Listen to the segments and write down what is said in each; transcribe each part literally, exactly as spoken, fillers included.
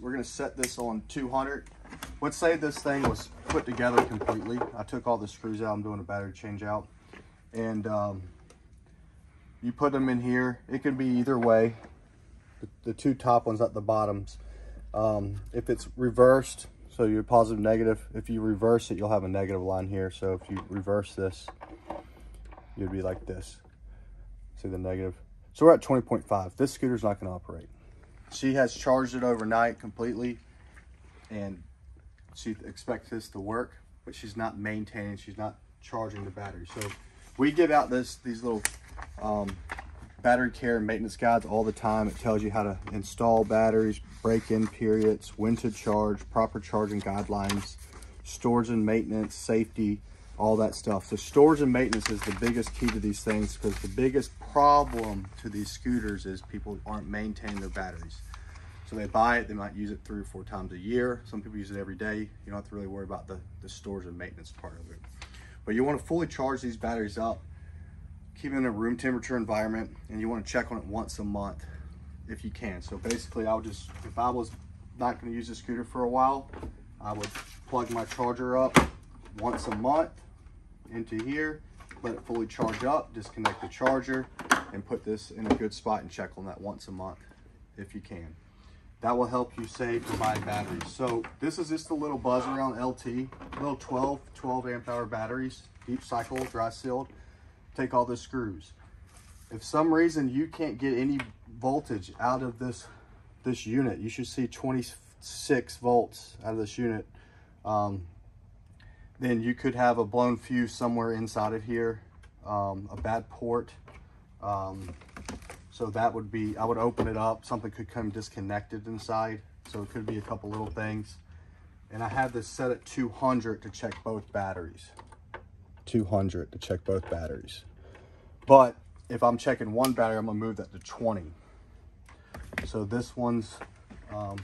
we're gonna set this on two hundred. Let's say this thing was put together completely. I took all the screws out. I'm doing a battery change out. And um, you put them in here. It can be either way. The, the two top ones at the bottoms. Um, if it's reversed, so you're positive, negative. If you reverse it, you'll have a negative line here. So if you reverse this, you'd be like this. See the negative? So we're at twenty point five. This scooter's not gonna operate. She has charged it overnight completely, and she expects this to work, but she's not maintaining, she's not charging the battery. So we give out this these little um, battery care and maintenance guides all the time. It tells you how to install batteries, break-in periods, when to charge, proper charging guidelines, storage and maintenance, safety, all that stuff. So storage and maintenance is the biggest key to these things, because the biggest problem to these scooters is people aren't maintaining their batteries. So they buy it, they might use it three or four times a year. Some people use it every day. You don't have to really worry about the, the storage and maintenance part of it. But you want to fully charge these batteries up, keep them in a room temperature environment, and you want to check on it once a month if you can. So basically, I would just, if I was not going to use the scooter for a while, I would plug my charger up once a month into here, let it fully charge up, disconnect the charger, and put this in a good spot and check on that once a month if you can. That will help you save and buy batteries. So this is just a little Buzzaround L T, little twelve, twelve amp hour batteries, deep cycle, dry sealed. Take all the screws. If some reason you can't get any voltage out of this, this unit, you should see twenty-six volts out of this unit. Um, then you could have a blown fuse somewhere inside of here, um, a bad port. Um, so that would be, I would open it up, something could come disconnected inside. So it could be a couple little things. And I have this set at two hundred to check both batteries. two hundred to check both batteries. But if I'm checking one battery, I'm gonna move that to twenty. So this one's, um,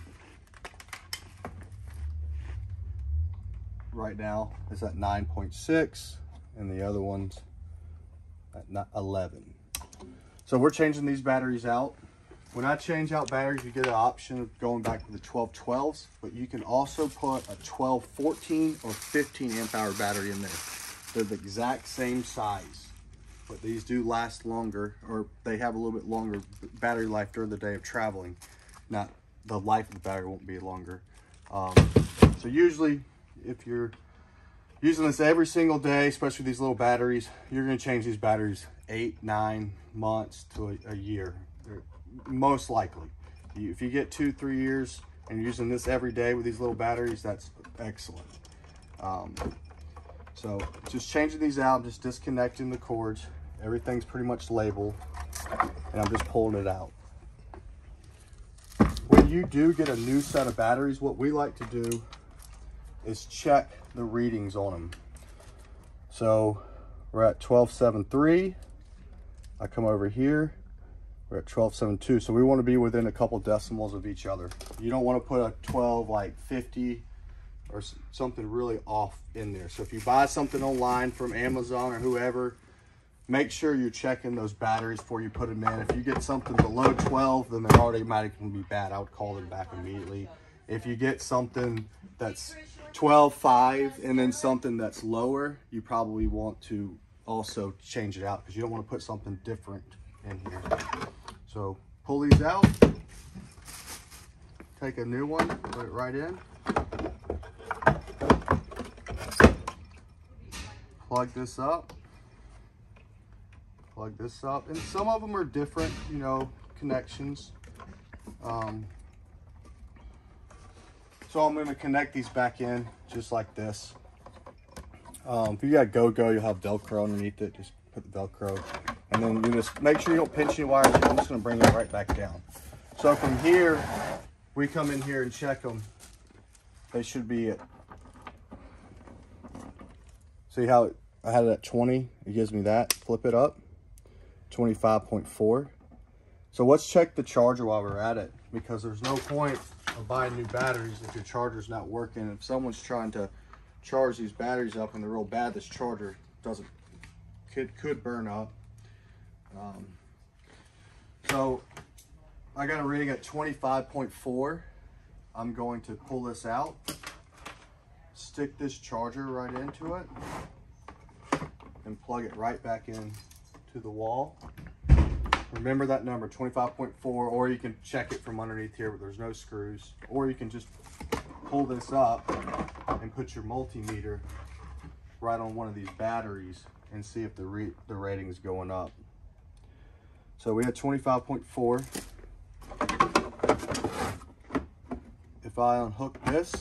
right now is at nine point six, and the other one's at eleven. So we're changing these batteries out. When I change out batteries, you get an option of going back to the twelve twelves, but you can also put a twelve fourteen or fifteen amp hour battery in there. They're the exact same size, but these do last longer, or they have a little bit longer battery life during the day of traveling. Not the life of the battery won't be longer. Um, so usually, if you're using this every single day, especially these little batteries, you're going to change these batteries eight, nine months to a, a year, They're most likely. You, if you get two, three years and you're using this every day with these little batteries, that's excellent. Um, so just changing these out, just disconnecting the cords. Everything's pretty much labeled, and I'm just pulling it out. When you do get a new set of batteries, what we like to do is check the readings on them. So we're at twelve seven three. I come over here, we're at twelve seven two. So we want to be within a couple decimals of each other. You don't want to put a twelve like fifty or something really off in there. So if you buy something online from Amazon or whoever, make sure you're checking those batteries before you put them in. If you get something below twelve, then they're already automatically be bad. I would call them back immediately. If you get something that's twelve five and then something that's lower, you probably want to also change it out, because you don't want to put something different in here. So pull these out, take a new one, put it right in, plug this up, plug this up, and some of them are different, you know, connections. Um, so I'm going to connect these back in just like this. Um, if you got go-go, you'll have Velcro underneath it. Just put the Velcro, and then you just make sure you don't pinch any wires. I'm just going to bring it right back down. So from here, we come in here and check them. They should be at, see how it, I had it at twenty. It gives me that. Flip it up, twenty-five point four. So let's check the charger while we're at it, because there's no point of buying new batteries if your charger's not working. If someone's trying to charge these batteries up and they're real bad, this charger doesn't could could burn up. Um, so I got a reading at twenty-five point four. I'm going to pull this out, stick this charger right into it, and plug it right back in to the wall. Remember that number, twenty-five point four, or you can check it from underneath here, but there's no screws. Or you can just pull this up and put your multimeter right on one of these batteries and see if the, re the rating is going up. So we had twenty-five point four. If I unhook this,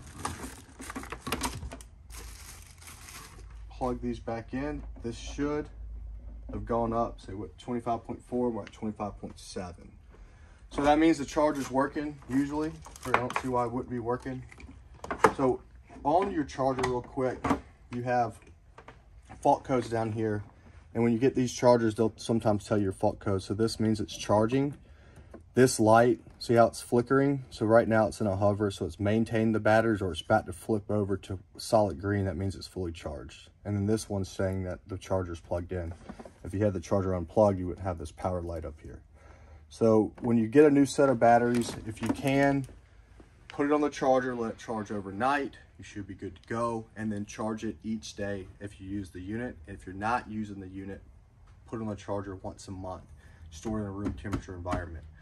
plug these back in, this should have gone up. Say what, twenty-five point four, we're at twenty-five point seven. So that means the charger's working usually. I don't see why it wouldn't be working. So on your charger real quick, you have fault codes down here. And when you get these chargers, they'll sometimes tell you your fault code. So this means it's charging. This light, see how it's flickering? So right now it's in a hover, so it's maintaining the batteries, or it's about to flip over to solid green. That means it's fully charged. And then this one's saying that the charger's plugged in. If you had the charger unplugged, you wouldn't have this power light up here. So when you get a new set of batteries, if you can, put it on the charger, let it charge overnight. You should be good to go. And then charge it each day if you use the unit. And if you're not using the unit, put it on the charger once a month. Store it in a room temperature environment.